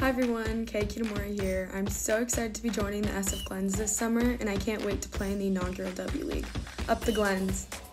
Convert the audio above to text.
Hi everyone, Kei Kitamura here. I'm so excited to be joining the SF Glens this summer, and I can't wait to play in the inaugural W League. Up the Glens!